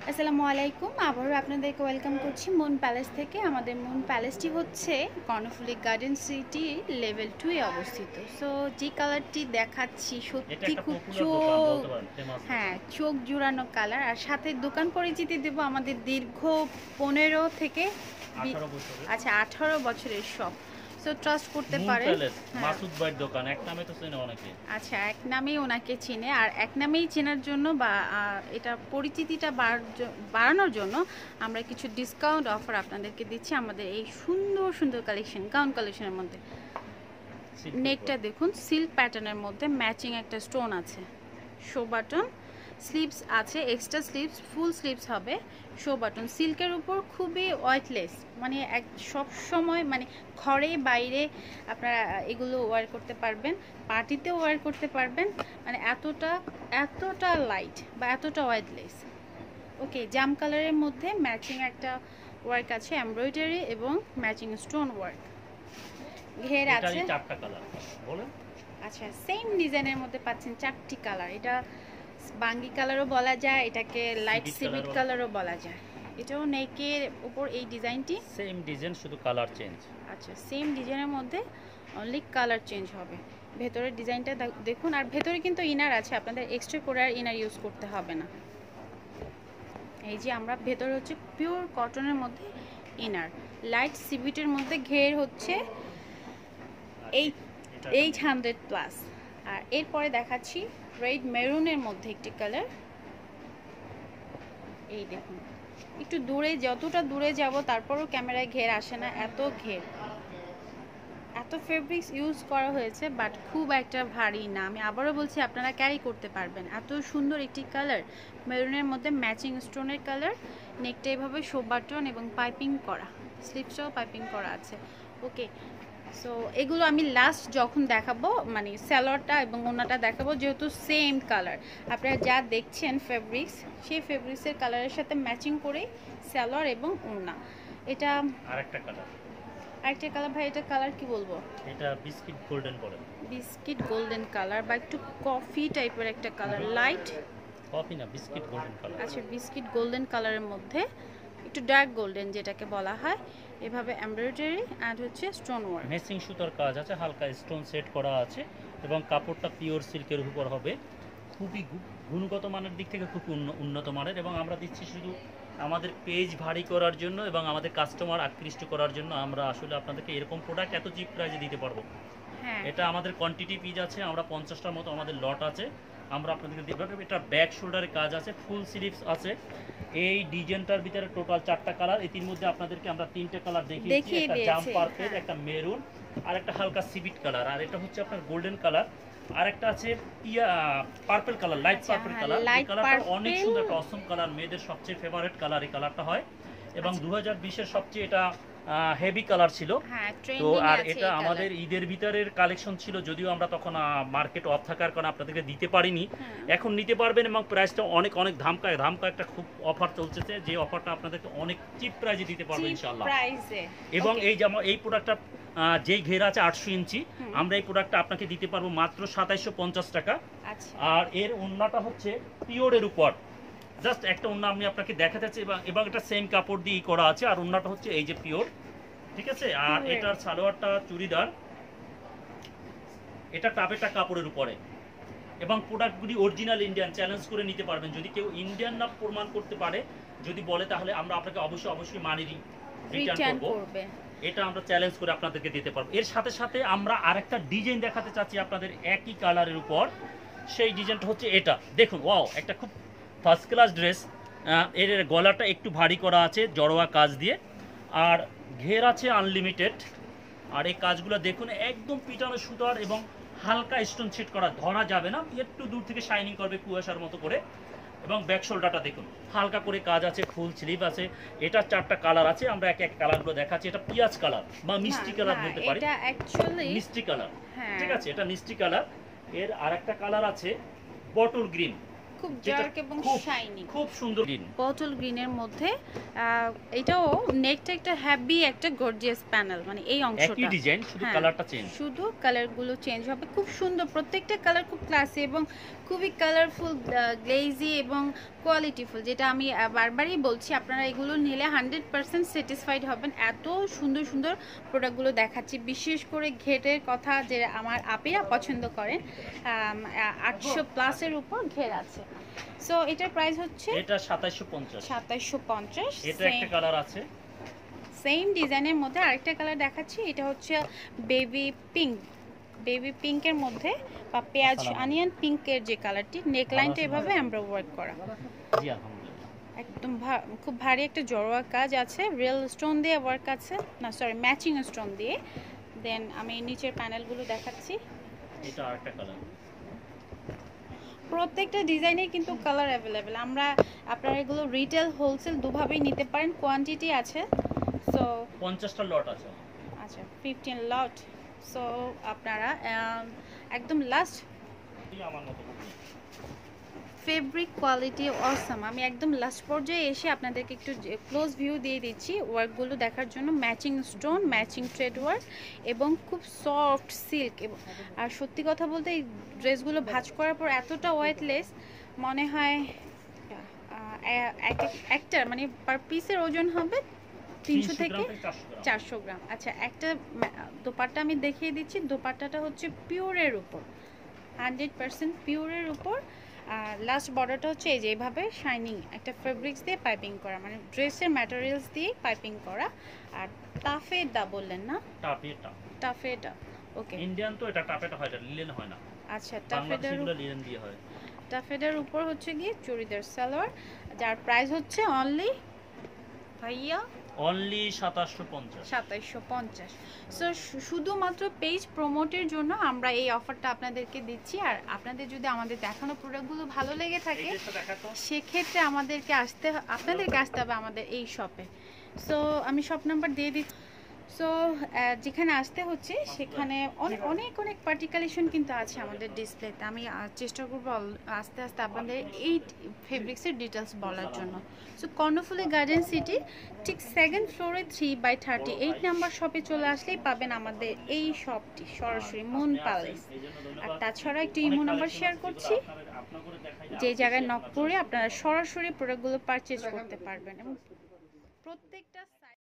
আসসালামু আলাইকুম। আবারও আপনাদেরকে ওয়েলকাম করছি মুন প্যালেস থেকে। আমাদের মুন প্যালেসটি হচ্ছে কর্ণফুলী গার্ডেন সিটি লেভেল 2 এ অবস্থিত। সো যে কালারটি দেখাচ্ছি সত্যি খুব চোখ জুড়ানো কালার। আর সাথে দোকান পরিচিতি দেব আমাদের দীর্ঘ 15 থেকে 18 বছরের শপ। সো ট্রাস্ট করতে পারেন। মাসুদ ভাইয়ের দোকান এক নামে তো চেনে অনেকে। আচ্ছা, এক নামেই ওনাকে চিনে, আর এক নামেই চেনার জন্য বা এটা পরিচিতিটা বাড়ানোর জন্য আমরা কিছু ডিসকাউন্ট অফার আপনাদেরকে দিচ্ছি আমাদের এই সুন্দর সুন্দর কালেকশন, গাউন কালেকশনের মধ্যে। নেকটা দেখুন, সিল্ক প্যাটার্নের মধ্যে ম্যাচিং একটা স্টোন আছে, শো বাটন, স্লিভস আছে, এক্সট্রা স্লিভস, ফুল স্লিভস হবে, শো বাটন, সিল্কের উপর খুবই ওয়েটলেস, মানে সব সময় মানে ঘরে বাইরে আপনারা এগুলো ওয়্যার করতে পারবেন, পার্টিতেও ওয়্যার করতে পারবেন, মানে এতটা লাইট বা এতটা ওয়েটলেস। ওকে, জাম কালারের মধ্যে ম্যাচিং একটা ওয়ার্ক আছে, এমব্রয়ডারি এবং ম্যাচিং স্টোন ওয়ার্ক, ঘের আছে চারটা কালার। বলেন। আচ্ছা, সেম ডিজাইনের মধ্যে পাচ্ছেন চারটি কালার। এটা বাঙ্গি কালারও বলা যায়, এটাকে লাইট সিভিট কালারও বলা যায়। এটাও নেকের উপর এই ডিজাইনটি সেম ডিজাইন, শুধু কালার চেঞ্জ। আচ্ছা, সেম ডিজাইনের মধ্যে অনলি কালার চেঞ্জ হবে। ভেতরের ডিজাইনটা দেখুন, আর ভেতরে কিন্তু ইনার আছে, আপনাদের এক্সট্রা করে আর ইনার ইউজ করতে হবে না। এই যে আমরা ভেতরে হচ্ছে পিওর কটনের মধ্যে ইনার, লাইট সিভিটের মধ্যে ঘের হচ্ছে 800+। আর এরপরে দেখাচ্ছি রেড মেরুনের মধ্যে একটি কালার। এই দেখুন, একটু দূরে, যতটা দূরে যাব তারপরও ক্যামেরায় ঘের আসে না, এত ঘের, এত ফেব্রিক্স ইউজ করা হয়েছে, বাট খুব একটা ভারী না। আমি আবারও বলছি, আপনারা ক্যারি করতে পারবেন। এত সুন্দর একটি কালার, মেরুনের মধ্যে ম্যাচিং স্টোনের কালার, নেকটা এভাবে শো বাটন এবং পাইপিং করা, স্লিপসটাও পাইপিং করা আছে। ওকে, সো এগুলো আমি লাস্ট যখন দেখাবো, মানে স্যালোয়ারটা এবং ওনাটা দেখাবো, যেহেতু সেম কালার আপনারা যা দেখছেন ফেব্রিক্স, সেই ফেব্রিক্সের কালারের সাথে ম্যাচিং করে স্যালোয়ার এবং ওনা। এটা আরেকটা কালার, আরেকটা কালার। ভাই, এটা কালার কি বলবো? এটা বিস্কিট গোল্ডেন বলে, বিস্কিট গোল্ডেন কালার বা একটু কফি টাইপের একটা কালার, লাইট কফি না, বিস্কিট গোল্ডেন কালার। আচ্ছা, বিস্কিট গোল্ডেন কালারের মধ্যে একটু ডার্ক গোল্ডেন যেটাকে বলা হয়, এভাবে এমব্রয়ডারি অ্যাড হচ্ছে স্টোন ওয়ার্ক, মেসিং সুতার কাজ আছে, হালকা স্টোন সেট করা আছে এবং কাপড়টা পিওর সিল্কের উপর হবে। খুবই গুণগত মানের দিক থেকে খুব উন্নত মানের, এবং আমরা দিচ্ছি শুধু আমাদের পেজ ভারী করার জন্য এবং আমাদের কাস্টমার আকৃষ্ট করার জন্য। আমরা আসলে আপনাদেরকে এরকম প্রোডাক্ট এত চিপ প্রাইসে দিতে পারবো। এটা আমাদের কোয়ান্টিটি পিস আছে, আমরা 50টার মতো আমাদের লট আছে, আমরা আপনাদেরকে দেব। এটা ব্যাক শোল্ডারের কাজ আছে, ফুল স্লিভস আছে। এই ডিজাইনটার ভিতরে টোটাল 4টা কালার, এটির মধ্যে আপনাদেরকে আমরা 3টে কালার দেখিয়েছি, একটা জাম পার্পল, একটা মেরুন, আর একটা হালকা সিভিট কালার, আর এটা হচ্ছে আপনার গোল্ডেন কালার, আর একটা আছে purple colour, light purple colour. এই কালারটা অনেক সুন্দর, একটা অসম কালার, মেয়েদের সবচেয়ে ফেভারিট কালার এই কালারটা হয়, এবং 2020-এর সবচেয়ে এটা হেভি কালার ছিল। তো আর এটা আমাদের ঈদের ভিতরের কালেকশন ছিল, যদিও আমরা তখন মার্কেট অফ থাকার কারণে আপনাদেরকে দিতে পারিনি। এখন নিতে পারবেন, এবং প্রাইসটা অনেক অনেক ধামকা একটা খুব অফার চলছে, যে অফারটা আপনাদেরকে অনেক চিপ প্রাইসে দিতে পারবো ইনশাআল্লাহ। এবং এই প্রোডাক্টটা যেই ঘের আছে 800 ইঞ্চি, আমরা এই প্রোডাক্টটা আপনাকে দিতে পারবো মাত্র 2750 টাকা। আর এর ওন্নাটা হচ্ছে পিওরের উপর, জাস্ট একটা ওন্না আমি আপনাকে দেখাতে চাচ্ছি, এবং এটা সেম কাপড় দিয়ে করা আছে, আর ওন্নাটা হচ্ছে এই যে পিওর, ঠিক আছে। আর এটার সালোয়ারটা চুড়িদার, এটা টাপেটা কাপড়ের উপরে, এবং প্রোডাক্টগুলি অরিজিনাল ইন্ডিয়ান, চ্যালেঞ্জ করে নিতে পারবেন। যদি কেউ ইন্ডিয়ান না প্রমাণ করতে পারে, যদি বলে, তাহলে আমরা আপনাকে অবশ্যই মানি রিটার্ন করব। এটা আমরা চ্যালেঞ্জ করে আপনাদেরকে দিতে পারবো। এর সাথে সাথে আমরা আরেকটা ডিজাইন দেখাতে চাচ্ছি আপনাদের একই কালারের উপর। সেই ডিজাইনটা হচ্ছে এটা, দেখুন, ওয়াও, একটা খুব ফার্স্ট ক্লাস ড্রেস। এর গলাটা একটু ভারী করা আছে জড়োয়া কাজ দিয়ে, আর ঘের আছে আনলিমিটেড। আর এই কাজগুলো দেখুন, একদম পিটানো সুতার এবং হালকা স্টোন সেট করা, ধরা যাবে না, একটু দূর থেকে শাইনিং করবে কুয়াশার মতো করে। এবং ব্যাক শোল্ডারটা দেখুন, হালকা করে কাজ আছে, ফুল স্লিভ আছে। এটা 4টা কালার আছে, আমরা এক কালারগুলো দেখাচ্ছি। এটা পিঁয়াজ কালার বা মিষ্টি কালার বলতে পারি, মিষ্টি কালার, ঠিক আছে, এটা মিষ্টি কালার। এর আরেকটা কালার আছে বটল গ্রিন, খুব ডার্ক এবং শাইনি, খুব সুন্দর গ্রিন, বটল গ্রিনের মধ্যে। এটাও নেকটা একটা হেভি, একটা গর্জিয়াস প্যানেল, মানে এই অংশটা একই ডিজাইন, শুধু কালারটা চেঞ্জ, শুধু কালারগুলো চেঞ্জ হবে। খুব সুন্দর, প্রত্যেকটা কালার খুব ক্লাসি এবং খুবই কালারফুল, গ্লেজি এবং কোয়ালিটিফুল, যেটা আমি বারবারই বলছি, আপনারা এগুলো নিলে 100% স্যাটিসফাইড হবেন। এত সুন্দর সুন্দর প্রোডাক্টগুলো দেখাচ্ছি, বিশেষ করে ঘেরের কথা যে আমার আপিরা পছন্দ করেন। 800+ উপর ঘের আছে। সো এটার প্রাইস হচ্ছে এটা 2750। 2750। এটা একটা কালার আছে, সেম ডিজাইনের মধ্যে আরেকটা কালার দেখাচ্ছি, এটা হচ্ছে বেবি পিঙ্ক। বেবি পিঙ্কের মধ্যে বা পেঁয়াজ অনিয়ন পিঙ্কের যে কালারটি, নেকলাইনটা এভাবে আমরা ওয়ার্ক করা। জি আলহামদুলিল্লাহ। একদম খুব ভারী একটা জড়োয়া কাজ আছে, রিয়েল স্টোন দিয়ে ওয়ার্ক আছে, না সরি ম্যাচিং স্টোন দিয়ে। দেন আমি নিচের প্যানেলগুলো দেখাচ্ছি। এটা আরেকটা কালার। প্রত্যেকটা ডিজাইনে কিন্তু কালার অ্যাভেলেবেল। আপনারা এগুলো রিটেল হোলসেল দুভাবেই নিতে পারেন, কোয়ান্টিটি আছে। সো 50টা লট আছে। আচ্ছা 15 লট। সো আপনারা একদম লাস্ট আমার মতো ফেব্রিক কোয়ালিটি অসাম। আমি একদম লাস্ট পর্যায়ে এসে আপনাদেরকে একটু ক্লোজ ভিউ দিয়ে দিচ্ছি ওয়ার্কগুলো দেখার জন্য। Matching stone, matching thread work এবং খুব সফট সিল্ক। এবং আর সত্যি কথা বলতে এই ড্রেসগুলো ভাঁজ করার পর এতটা ওয়েটলেস মনে হয়, একটা মানে পার পিসের ওজন হবে 300 থেকে 400 গ্রাম। আচ্ছা একটা দোপাট্টা আমি দেখিয়ে দিচ্ছি। দোপাট্টাটা হচ্ছে পিওরের উপর, 100% পিওরের উপর। আর লাস্ট বর্ডারটা হচ্ছে এই যে এইভাবে শাইনিং একটা ফেব্রিক্স দিয়ে পাইপিং করা, মানে ড্রেসের ম্যাটেরিয়ালস দিয়ে পাইপিং করা। আর টাফেটা বললেন না? টাফেটা ওকে। ইন্ডিয়ান তো এটা টাফেটা হয়, এটা লিলেন হয় না। আচ্ছা টাফেটার লিলেন দিয়ে হয়। টাফেটার উপর হচ্ছে গিয়ে চুড়িদার সালোয়ার, যার প্রাইস হচ্ছে অনলি ভাইয়া অনলি 2750। 2750। সো শুধুমাত্র পেজ প্রমোটের জন্য আমরা এই অফারটা আপনাদেরকে দিচ্ছি। আর আপনাদের যদি আমাদের দেখানো প্রোডাক্টগুলো ভালো লেগে থাকে সেক্ষেত্রে আপনাদেরকে আসতে হবে আমাদের এই শপে। সো আমি শপ নাম্বার দিয়ে দিচ্ছি। সো যেখানে আসতে হচ্ছে সেখানে অনেক অনেক অনেক পার্টি কালেকশন কিন্তু আছে আমাদের ডিসপ্লেতে। আমি চেষ্টা করবো আস্তে আস্তে আপনাদের এই ফেব্রিক্সের ডিটেলস বলার জন্য। সো কর্ণফুলী গার্ডেন সিটি ঠিক 2nd ফ্লোরে 3/38 নাম্বার শপে চলে আসলেই পাবেন আমাদের এই শপটি, সরাসরি মুন প্যালেস। আর তাছাড়া একটু ইমো নাম্বার শেয়ার করছি, যে জায়গায় নক করে আপনারা সরাসরি প্রোডাক্টগুলো পারচেজ করতে পারবেন। এবং প্রত্যেকটা